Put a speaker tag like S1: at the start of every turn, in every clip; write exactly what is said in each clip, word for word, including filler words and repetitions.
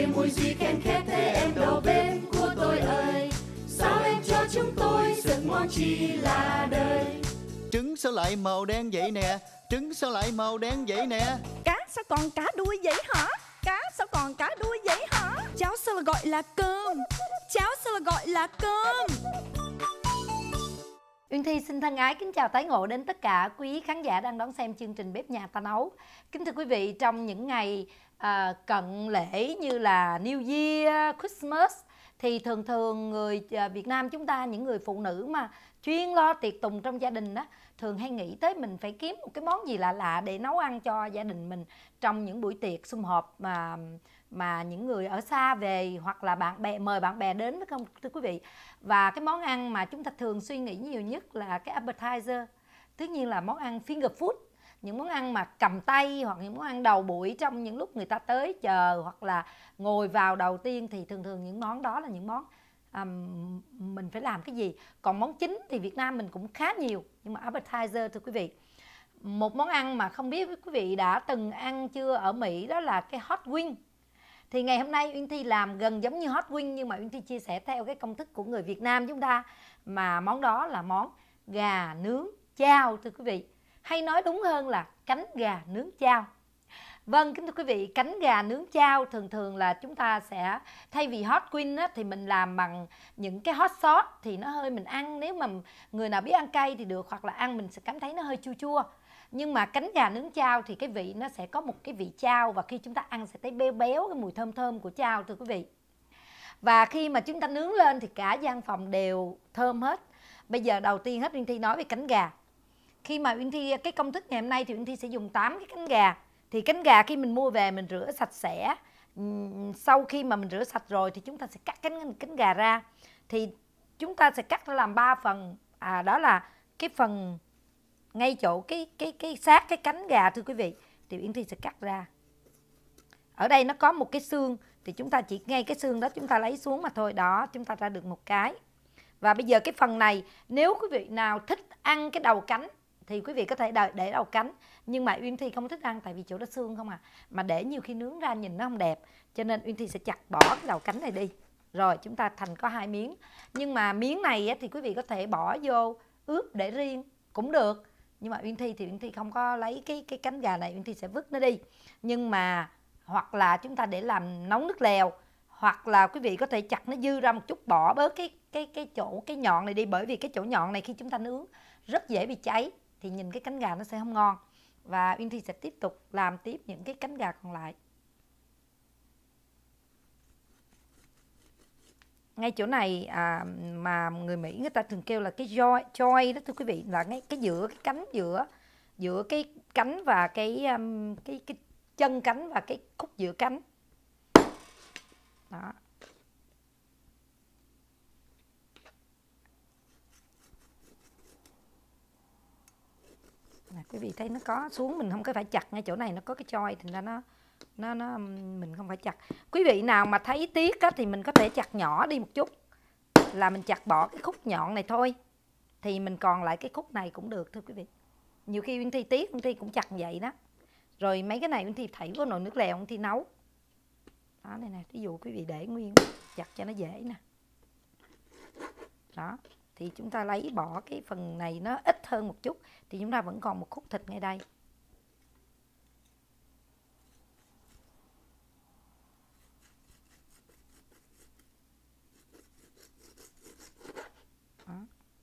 S1: ơi, mùi gì khen khét thế em đầu bếp của tôi ơi. Sao em cho chúng tôi giấc món chi là đời.
S2: Trứng sao lại màu đen vậy nè? Trứng sao lại màu đen vậy nè?
S3: Cá sao còn cá đuôi vậy hả? Cá sao còn cá đuôi vậy hả? Cháo sao là gọi là cơm? Cháo sao là gọi là cơm?
S4: Uyên Thi xin thân ái kính chào tái ngộ đến tất cả quý khán giả đang đón xem chương trình Bếp Nhà Ta Nấu. Kính thưa quý vị, trong những ngày à, cận lễ như là New Year, Christmas thì thường thường người Việt Nam chúng ta, những người phụ nữ mà chuyên lo tiệc tùng trong gia đình đó, thường hay nghĩ tới mình phải kiếm một cái món gì lạ lạ để nấu ăn cho gia đình mình trong những buổi tiệc sum họp mà mà những người ở xa về, hoặc là bạn bè mời bạn bè đến, phải không thưa quý vị? Và cái món ăn mà chúng ta thường suy nghĩ nhiều nhất là cái appetizer, tất nhiên là món ăn finger food, những món ăn mà cầm tay hoặc những món ăn đầu buổi trong những lúc người ta tới chờ hoặc là ngồi vào đầu tiên, thì thường thường những món đó là những món um, mình phải làm cái gì. Còn món chính thì Việt Nam mình cũng khá nhiều, nhưng mà appetizer thưa quý vị, một món ăn mà không biết quý vị đã từng ăn chưa ở Mỹ, đó là cái hot wing. Thì ngày hôm nay Uyên Thi làm gần giống như hot wing, nhưng mà Uyên Thi chia sẻ theo cái công thức của người Việt Nam chúng ta, mà món đó là món gà nướng chao thưa quý vị, hay nói đúng hơn là cánh gà nướng chao. Vâng, kính thưa quý vị, cánh gà nướng chao thường thường là chúng ta sẽ thay vì hot wing á, thì mình làm bằng những cái hot sauce, thì nó hơi mình ăn, nếu mà người nào biết ăn cay thì được, hoặc là ăn mình sẽ cảm thấy nó hơi chua chua. Nhưng mà cánh gà nướng chao thì cái vị nó sẽ có một cái vị chao, và khi chúng ta ăn sẽ thấy béo béo, cái mùi thơm thơm của chao thưa quý vị. Và khi mà chúng ta nướng lên thì cả gian phòng đều thơm hết. Bây giờ đầu tiên hết Uyên Thi nói về cánh gà. Khi mà Uyên Thi, cái công thức ngày hôm nay thì Uyên Thi sẽ dùng tám cái cánh gà. Thì cánh gà khi mình mua về mình rửa sạch sẽ. Sau khi mà mình rửa sạch rồi thì chúng ta sẽ cắt cánh cánh gà ra. Thì chúng ta sẽ cắt ra làm ba phần. À, đó là cái phần ngay chỗ cái cái cái sát cái cánh gà thưa quý vị, thì Uyên Thi sẽ cắt ra. Ở đây nó có một cái xương, thì chúng ta chỉ ngay cái xương đó chúng ta lấy xuống mà thôi. Đó, chúng ta ra được một cái. Và bây giờ cái phần này, nếu quý vị nào thích ăn cái đầu cánh thì quý vị có thể để đầu cánh, nhưng mà Uyên Thi không thích ăn tại vì chỗ đó xương không à, mà để nhiều khi nướng ra nhìn nó không đẹp, cho nên Uyên Thi sẽ chặt bỏ cái đầu cánh này đi. Rồi chúng ta thành có hai miếng. Nhưng mà miếng này thì quý vị có thể bỏ vô ướp để riêng cũng được. Nhưng mà Uyên Thi thì Uyên Thi không có lấy cái cái cánh gà này, Uyên Thi sẽ vứt nó đi. Nhưng mà hoặc là chúng ta để làm nấu nước lèo, hoặc là quý vị có thể chặt nó dư ra một chút, bỏ bớt cái cái cái chỗ cái nhọn này đi, bởi vì cái chỗ nhọn này khi chúng ta nướng rất dễ bị cháy, thì nhìn cái cánh gà nó sẽ không ngon. Và Uyên Thi sẽ tiếp tục làm tiếp những cái cánh gà còn lại. Ngay chỗ này à, mà người Mỹ người ta thường kêu là cái joy, joy đó thưa quý vị, là ngay cái giữa cái cánh giữa giữa cái cánh và cái um, cái cái chân cánh và cái khúc giữa cánh. Đó. Nè, quý vị thấy nó có xuống, mình không có phải chặt ngay chỗ này, nó có cái joy thì ra nó nó nó mình không phải chặt. Quý vị nào mà thấy tiếc á, thì mình có thể chặt nhỏ đi một chút, là mình chặt bỏ cái khúc nhọn này thôi, thì mình còn lại cái khúc này cũng được thưa quý vị. Nhiều khi Uyên Thi tiếc, Uyên Thi cũng chặt vậy đó. Rồi mấy cái này Uyên Thi thảy vào nồi nước lèo, Uyên Thi nấu. Đó, đây nè, ví dụ quý vị để nguyên chặt cho nó dễ nè. Đó, thì chúng ta lấy bỏ cái phần này nó ít hơn một chút, thì chúng ta vẫn còn một khúc thịt ngay đây. Đó.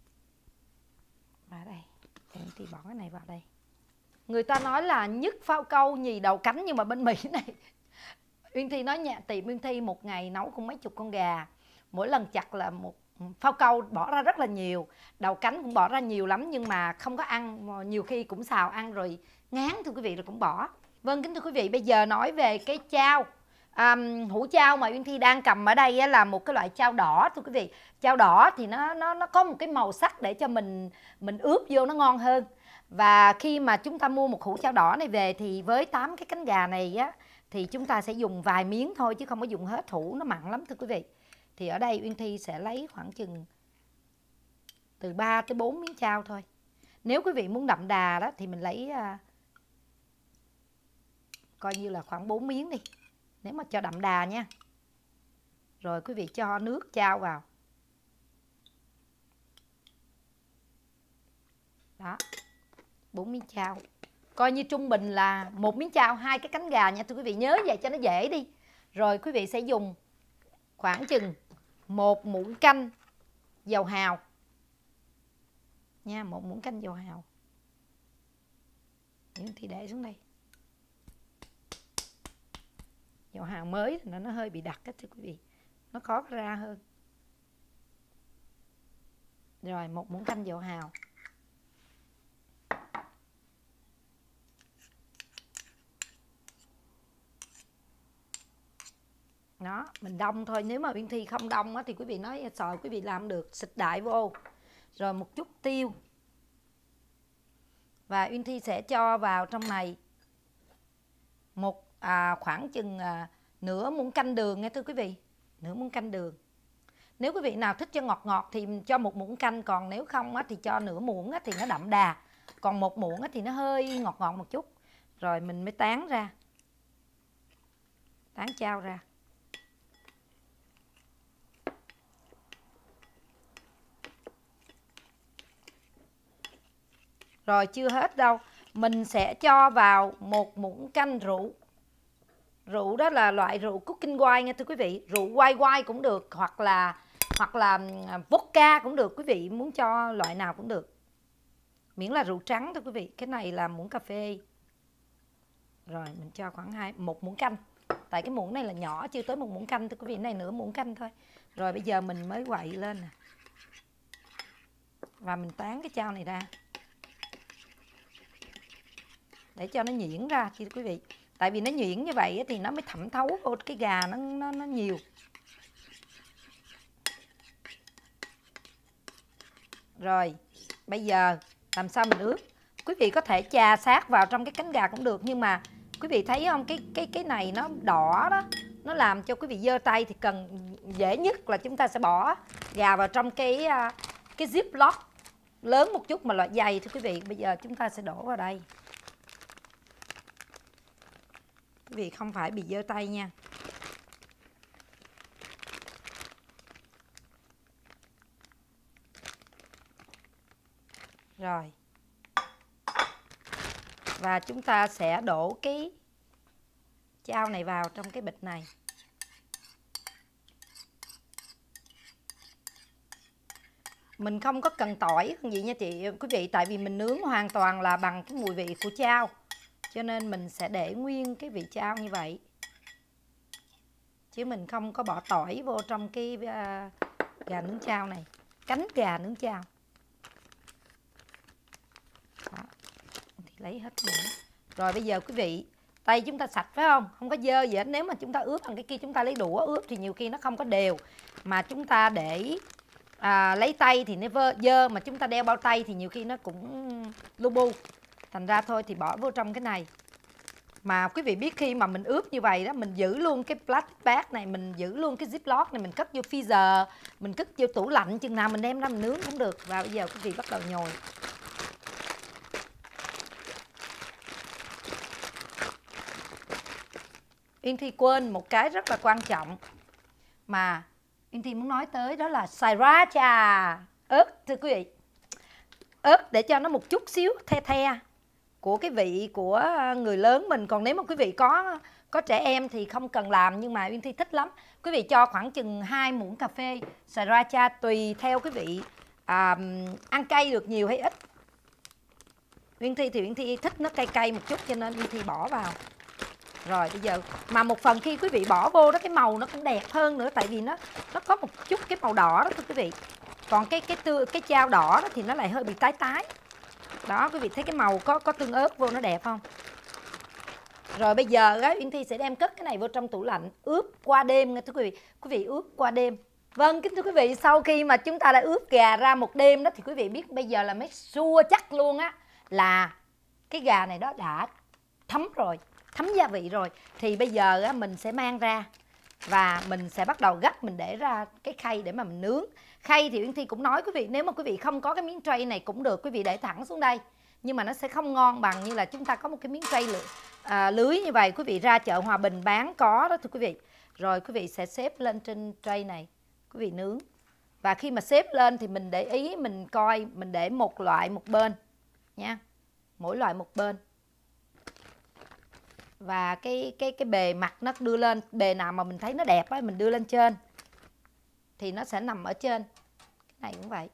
S4: Và đây, thì bỏ cái này vào đây. Người ta nói là nhất phao câu nhì đầu cánh, nhưng mà bên Mỹ này Uyên Thi nói nhà tiệm Uyên Thi một ngày nấu cũng mấy chục con gà, mỗi lần chặt là một phao câu bỏ ra rất là nhiều, đầu cánh cũng bỏ ra nhiều lắm, nhưng mà không có ăn, nhiều khi cũng xào ăn rồi ngán thưa quý vị, rồi cũng bỏ. Vâng, kính thưa quý vị, bây giờ nói về cái chao. À, hũ chao mà Uyên Thi đang cầm ở đây là một cái loại chao đỏ thưa quý vị. Chao đỏ thì nó nó nó có một cái màu sắc để cho mình mình ướp vô nó ngon hơn. Và khi mà chúng ta mua một hũ chao đỏ này về thì với tám cái cánh gà này á, thì chúng ta sẽ dùng vài miếng thôi chứ không có dùng hết hũ, nó mặn lắm thưa quý vị. Thì ở đây Uyên Thi sẽ lấy khoảng chừng từ ba tới bốn miếng chao thôi. Nếu quý vị muốn đậm đà đó thì mình lấy uh, coi như là khoảng bốn miếng đi, nếu mà cho đậm đà nha. Rồi quý vị cho nước chao vào. Đó, bốn miếng chao. Coi như trung bình là một miếng chao hai cái cánh gà nha thưa quý vị, nhớ vậy cho nó dễ đi. Rồi quý vị sẽ dùng khoảng chừng một muỗng canh dầu hào nha, một muỗng canh dầu hào. Thì để xuống đây. Dầu hào mới thì nó nó hơi bị đặc á thưa quý vị, nó khó ra hơn. Rồi một muỗng canh dầu hào. Đó, mình đông thôi, nếu mà Uyên Thi không đông á thì quý vị nói sòi quý vị làm được, xịt đại vô. Rồi một chút tiêu. Và Uyên Thi sẽ cho vào trong này một à, khoảng chừng à, nửa muỗng canh đường nghe thưa quý vị, nửa muỗng canh đường. Nếu quý vị nào thích cho ngọt ngọt thì cho một muỗng canh, còn nếu không á, thì cho nửa muỗng á, thì nó đậm đà, còn một muỗng á, thì nó hơi ngọt ngọt một chút. Rồi mình mới tán ra, tán chao ra. Rồi chưa hết đâu, mình sẽ cho vào một muỗng canh rượu. Rượu đó là loại rượu cooking wine nha thưa quý vị, rượu white wine cũng được, hoặc là hoặc là vodka cũng được, quý vị muốn cho loại nào cũng được, miễn là rượu trắng thôi quý vị. Cái này là muỗng cà phê. Rồi mình cho khoảng hai một muỗng canh, tại cái muỗng này là nhỏ chưa tới một muỗng canh thưa quý vị, này nửa muỗng canh thôi. Rồi bây giờ mình mới quậy lên nè, và mình tán cái chao này ra để cho nó nhuyễn ra thưa quý vị. Tại vì nó nhuyễn như vậy thì nó mới thẩm thấu vô cái gà nó, nó, nó nhiều. Rồi bây giờ làm sao mình ướp? Quý vị có thể chà sát vào trong cái cánh gà cũng được, nhưng mà quý vị thấy không, cái cái cái này nó đỏ đó, nó làm cho quý vị giơ tay, thì cần dễ nhất là chúng ta sẽ bỏ gà vào trong cái cái ziplock lớn một chút mà loại dày thưa quý vị. Bây giờ chúng ta sẽ đổ vào đây. Quý vị không phải bị giơ tay nha. Rồi. Và chúng ta sẽ đổ cái chao này vào trong cái bịch này. Mình không có cần tỏi không gì nha chị quý vị, tại vì mình nướng hoàn toàn là bằng cái mùi vị của chao, cho nên mình sẽ để nguyên cái vị chao như vậy, chứ mình không có bỏ tỏi vô trong cái uh, gà nướng chao này, cánh gà nướng chao. Đó. Thì lấy hết nữa. Rồi bây giờ quý vị, tay chúng ta sạch phải không, không có dơ gì hết. Nếu mà chúng ta ướp bằng cái kia, chúng ta lấy đũa ướp thì nhiều khi nó không có đều, mà chúng ta để à, lấy tay thì nó vơ, dơ, mà chúng ta đeo bao tay thì nhiều khi nó cũng lu bu. Thành ra thôi thì bỏ vô trong cái này. Mà quý vị biết khi mà mình ướp như vậy đó, mình giữ luôn cái plastic bag này, mình giữ luôn cái ziplock này, mình cất vô freezer, mình cất vô tủ lạnh, chừng nào mình đem ra mình nướng cũng được. Và bây giờ quý vị bắt đầu nhồi. Uyên Thi quên một cái rất là quan trọng mà Uyên Thi muốn nói tới, đó là sriracha, ớt thưa quý vị. Ớt để cho nó một chút xíu the the của cái vị của người lớn mình. Còn nếu mà quý vị có có trẻ em thì không cần làm, nhưng mà Uyên Thi thích lắm. Quý vị cho khoảng chừng hai muỗng cà phê sriracha, tùy theo quý vị à, ăn cay được nhiều hay ít. Uyên Thi thì Uyên Thi thích nó cay cay một chút, cho nên Uyên Thi bỏ vào. Rồi bây giờ mà một phần khi quý vị bỏ vô đó, cái màu nó cũng đẹp hơn nữa, tại vì nó nó có một chút cái màu đỏ đó thưa quý vị. Còn cái cái tươi cái chao đỏ đó thì nó lại hơi bị tái tái. Đó, quý vị thấy cái màu có có tương ớt vô nó đẹp không? Rồi bây giờ á, Uyên Thi sẽ đem cất cái này vô trong tủ lạnh ướp qua đêm nha thưa quý vị. Quý vị ướp qua đêm. Vâng, kính thưa quý vị, sau khi mà chúng ta đã ướp gà ra một đêm đó thì quý vị biết bây giờ là make sure chắc luôn á là cái gà này đó đã thấm rồi, thấm gia vị rồi. Thì bây giờ á, mình sẽ mang ra và mình sẽ bắt đầu gấp, mình để ra cái khay để mà mình nướng. Khay thì Uyên Thi cũng nói quý vị, nếu mà quý vị không có cái miếng tray này cũng được, quý vị để thẳng xuống đây, nhưng mà nó sẽ không ngon bằng như là chúng ta có một cái miếng tray lưới, à, lưới như vậy. Quý vị ra chợ Hòa Bình bán có đó thưa quý vị. Rồi quý vị sẽ xếp lên trên tray này, quý vị nướng. Và khi mà xếp lên thì mình để ý, mình coi, mình để một loại một bên nha, mỗi loại một bên. Và cái cái cái bề mặt nó đưa lên, bề nào mà mình thấy nó đẹp á mình đưa lên trên thì nó sẽ nằm ở trên. Cái này cũng vậy.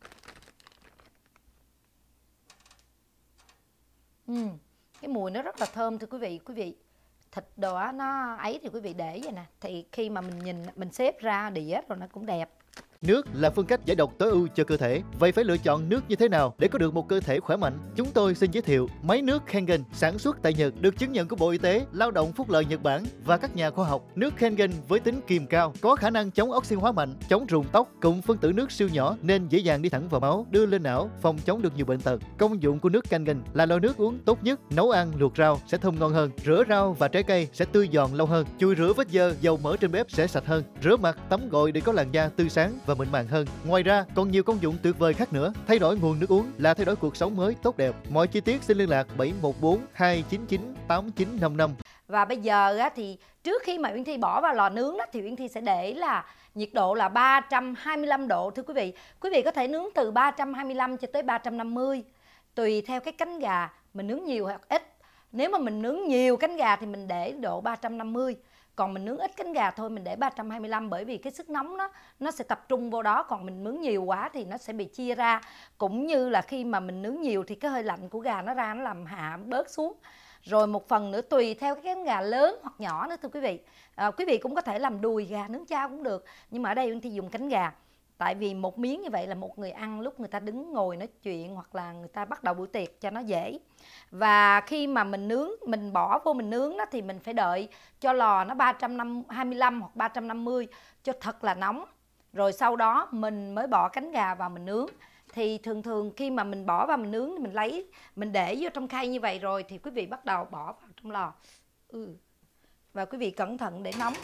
S4: Uhm, cái mùi nó rất là thơm thưa quý vị. Quý vị thịt đồ á, nó ấy thì quý vị để vậy nè, thì khi mà mình nhìn, mình xếp ra đĩa rồi nó cũng đẹp.
S2: Nước là phương cách giải độc tối ưu cho cơ thể. Vậy phải lựa chọn nước như thế nào để có được một cơ thể khỏe mạnh? Chúng tôi xin giới thiệu máy nước Kangen sản xuất tại Nhật, được chứng nhận của Bộ Y tế, Lao động Phúc lợi Nhật Bản và các nhà khoa học. Nước Kangen với tính kiềm cao, có khả năng chống oxy hóa mạnh, chống rụng tóc, cùng phân tử nước siêu nhỏ nên dễ dàng đi thẳng vào máu, đưa lên não, phòng chống được nhiều bệnh tật. Công dụng của nước Kangen là loại nước uống tốt nhất, nấu ăn, luộc rau sẽ thơm ngon hơn, rửa rau và trái cây sẽ tươi giòn lâu hơn, chùi rửa vết dơ, dầu mỡ trên bếp sẽ sạch hơn, rửa mặt, tắm gội để có làn da tươi sáng và mịn màng hơn. Ngoài ra còn nhiều công dụng tuyệt vời khác nữa. Thay đổi nguồn nước uống là thay đổi cuộc sống mới tốt đẹp. Mọi chi tiết xin liên lạc bảy một bốn hai chín chín tám chín năm năm.
S4: Và bây giờ á, thì trước khi mà Uyên Thi bỏ vào lò nướng đó, thì Uyên Thi sẽ để là nhiệt độ là ba trăm hai mươi lăm độ thưa quý vị. Quý vị có thể nướng từ ba trăm hai mươi lăm cho tới ba trăm năm mươi, tùy theo cái cánh gà mình nướng nhiều hoặc ít. Nếu mà mình nướng nhiều cánh gà thì mình để độ ba trăm năm mươi. Còn mình nướng ít cánh gà thôi mình để ba trăm hai mươi lăm, bởi vì cái sức nóng nó nó sẽ tập trung vô đó. Còn mình nướng nhiều quá thì nó sẽ bị chia ra. Cũng như là khi mà mình nướng nhiều thì cái hơi lạnh của gà nó ra, nó làm hạ bớt xuống. Rồi một phần nữa tùy theo cái cánh gà lớn hoặc nhỏ nữa thưa quý vị. À, quý vị cũng có thể làm đùi gà nướng chao cũng được. Nhưng mà ở đây thì dùng cánh gà. Tại vì một miếng như vậy là một người ăn lúc người ta đứng ngồi nói chuyện hoặc là người ta bắt đầu bữa tiệc cho nó dễ. Và khi mà mình nướng, mình bỏ vô mình nướng đó, thì mình phải đợi cho lò nó ba trăm hai mươi lăm hoặc ba trăm năm mươi cho thật là nóng. Rồi sau đó mình mới bỏ cánh gà vào mình nướng. Thì thường thường khi mà mình bỏ vào mình nướng thì mình lấy, mình để vô trong khay như vậy rồi thì quý vị bắt đầu bỏ vào trong lò. Ừ. Và quý vị cẩn thận để nóng.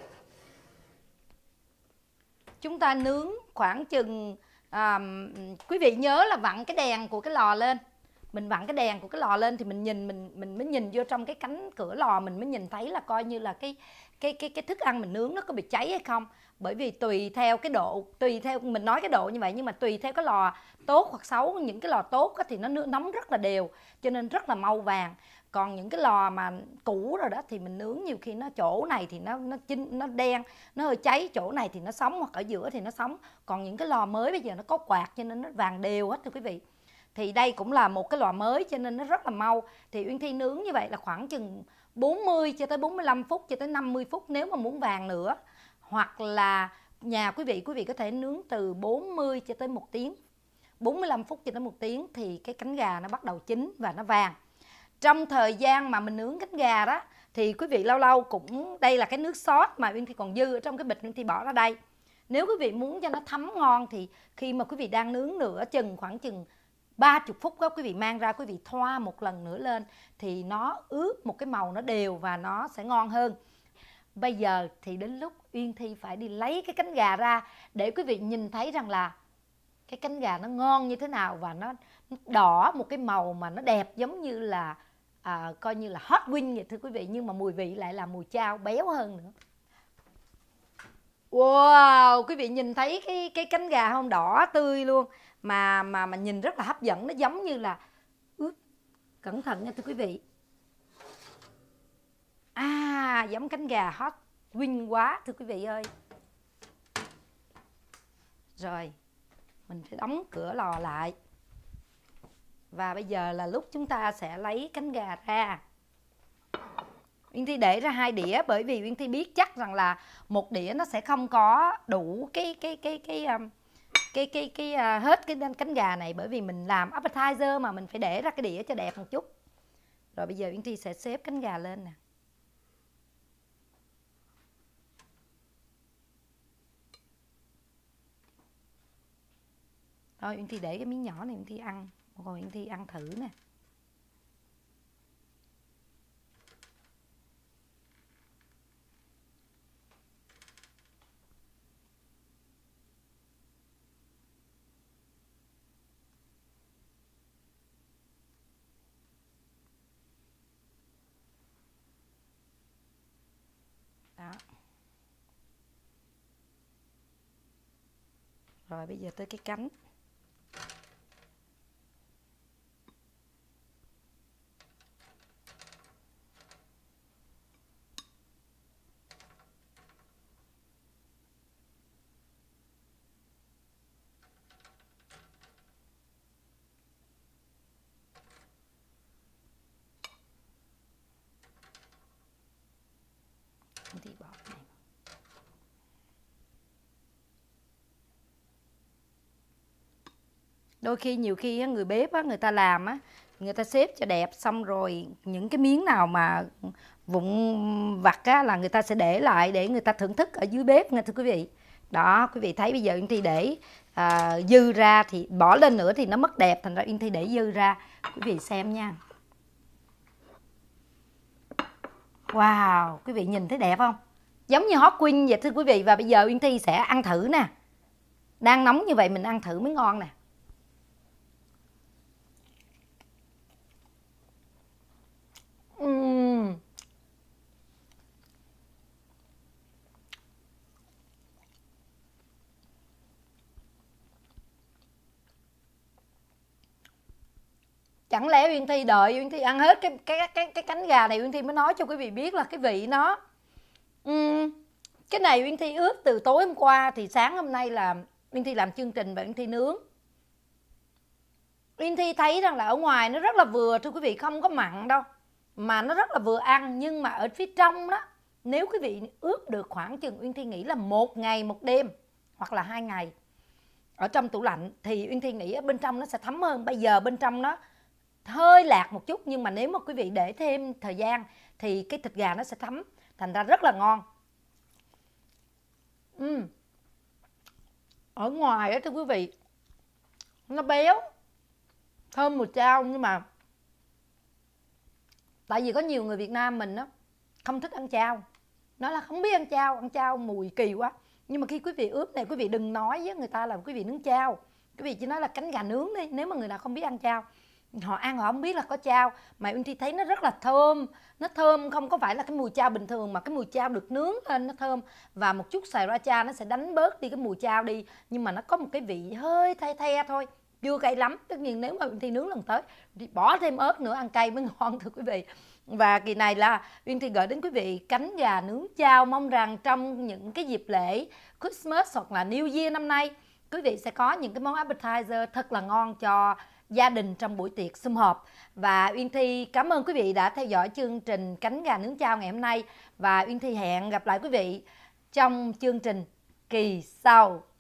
S4: Chúng ta nướng khoảng chừng à, quý vị nhớ là vặn cái đèn của cái lò lên. Mình vặn cái đèn của cái lò lên thì mình nhìn mình mình mới nhìn vô trong cái cánh cửa lò, mình mới nhìn thấy là coi như là cái cái cái cái thức ăn mình nướng nó có bị cháy hay không. Bởi vì tùy theo cái độ, tùy theo mình nói cái độ như vậy, nhưng mà tùy theo cái lò tốt hoặc xấu. Những cái lò tốt thì nó nóng rất là đều cho nên rất là mau vàng. Còn những cái lò mà cũ rồi đó thì mình nướng nhiều khi nó chỗ này thì nó nó chín, nó đen, nó hơi cháy, chỗ này thì nó sống, hoặc ở giữa thì nó sống. Còn những cái lò mới bây giờ nó có quạt cho nên nó vàng đều hết thưa quý vị. Thì đây cũng là một cái lò mới cho nên nó rất là mau. Thì Uyên Thi nướng như vậy là khoảng chừng bốn mươi cho tới bốn mươi lăm phút cho tới năm mươi phút nếu mà muốn vàng nữa. Hoặc là nhà quý vị, quý vị có thể nướng từ bốn mươi cho tới một tiếng. bốn mươi lăm phút cho tới một tiếng thì cái cánh gà nó bắt đầu chín và nó vàng. Trong thời gian mà mình nướng cánh gà đó thì quý vị lâu lâu cũng, đây là cái nước sốt mà Uyên Thi còn dư ở trong cái bịch, Uyên Thi bỏ ra đây. Nếu quý vị muốn cho nó thấm ngon thì khi mà quý vị đang nướng nửa chừng khoảng chừng ba mươi phút đó, quý vị mang ra, quý vị thoa một lần nữa lên thì nó ướp một cái màu nó đều và nó sẽ ngon hơn. Bây giờ thì đến lúc Uyên Thi phải đi lấy cái cánh gà ra để quý vị nhìn thấy rằng là cái cánh gà nó ngon như thế nào và nó đỏ một cái màu mà nó đẹp giống như là à, coi như là hot wing vậy thưa quý vị, nhưng mà mùi vị lại là mùi chao béo hơn nữa. Wow, quý vị nhìn thấy cái cái cánh gà không, đỏ tươi luôn mà mà mà nhìn rất là hấp dẫn, nó giống như là ướp, cẩn thận nha thưa quý vị. À, giống cánh gà hot wing quá thưa quý vị ơi. Rồi, mình phải đóng cửa lò lại. Và bây giờ là lúc chúng ta sẽ lấy cánh gà ra. Uyên Thi để ra hai đĩa bởi vì Uyên Thi biết chắc rằng là một đĩa nó sẽ không có đủ cái cái cái cái cái cái cái, cái uh, hết cái cánh gà này, bởi vì mình làm appetizer mà mình phải để ra cái đĩa cho đẹp một chút. Rồi bây giờ Uyên Thi sẽ xếp cánh gà lên nè. Thôi Uyên Thi để cái miếng nhỏ này Uyên Thi ăn, còn Uyên Thi ăn thử nè. Đó. Rồi bây giờ tới cái cánh. Thì bỏ này. Đôi khi nhiều khi á, người bếp á, người ta làm á, người ta xếp cho đẹp, xong rồi những cái miếng nào mà vụn vặt á là người ta sẽ để lại để người ta thưởng thức ở dưới bếp nha thưa quý vị. Đó, quý vị thấy bây giờ Uyên Thi để à, dư ra thì bỏ lên nữa thì nó mất đẹp, thành ra Uyên Thi để dư ra. Quý vị xem nha. Wow, quý vị nhìn thấy đẹp không? Giống như hot queen vậy thưa quý vị. Và bây giờ Uyên Thi sẽ ăn thử nè. Đang nóng như vậy mình ăn thử mới ngon nè. Uhm. Chẳng lẽ Uyên Thi đợi Uyên Thi ăn hết cái cái cái cái cánh gà này Uyên Thi mới nói cho quý vị biết là cái vị nó uhm, cái này Uyên Thi ướp từ tối hôm qua, thì sáng hôm nay là Uyên Thi làm chương trình và Uyên Thi nướng. Uyên Thi thấy rằng là ở ngoài nó rất là vừa thưa quý vị, không có mặn đâu mà nó rất là vừa ăn, nhưng mà ở phía trong đó nếu quý vị ướp được khoảng chừng Uyên Thi nghĩ là một ngày một đêm hoặc là hai ngày ở trong tủ lạnh thì Uyên Thi nghĩ ở bên trong nó sẽ thấm hơn. Bây giờ bên trong nó hơi lạc một chút, nhưng mà nếu mà quý vị để thêm thời gian thì cái thịt gà nó sẽ thấm, thành ra rất là ngon. uhm. Ở ngoài đó thưa quý vị, nó béo thơm mùi chao, nhưng mà tại vì có nhiều người Việt Nam mình đó không thích ăn chao, nói là không biết ăn chao, ăn chao mùi kỳ quá. Nhưng mà khi quý vị ướp này, quý vị đừng nói với người ta là quý vị nướng chao, quý vị chỉ nói là cánh gà nướng đi. Nếu mà người nào không biết ăn chao, họ ăn họ không biết là có chao, mà Uyên Thi thấy nó rất là thơm. Nó thơm không có phải là cái mùi chao bình thường, mà cái mùi chao được nướng lên nó thơm. Và một chút sriracha nó sẽ đánh bớt đi cái mùi chao đi, nhưng mà nó có một cái vị hơi the the thôi, chưa cay lắm. Tất nhiên nếu mà Uyên Thi nướng lần tới thì bỏ thêm ớt nữa, ăn cay mới ngon thưa quý vị. Và kỳ này là Uyên Thi gửi đến quý vị cánh gà nướng chao. Mong rằng trong những cái dịp lễ Christmas hoặc là New Year năm nay, quý vị sẽ có những cái món appetizer thật là ngon cho gia đình trong buổi tiệc sum họp. Và Uyên Thi cảm ơn quý vị đã theo dõi chương trình cánh gà nướng chao ngày hôm nay. Và Uyên Thi hẹn gặp lại quý vị trong chương trình kỳ sau.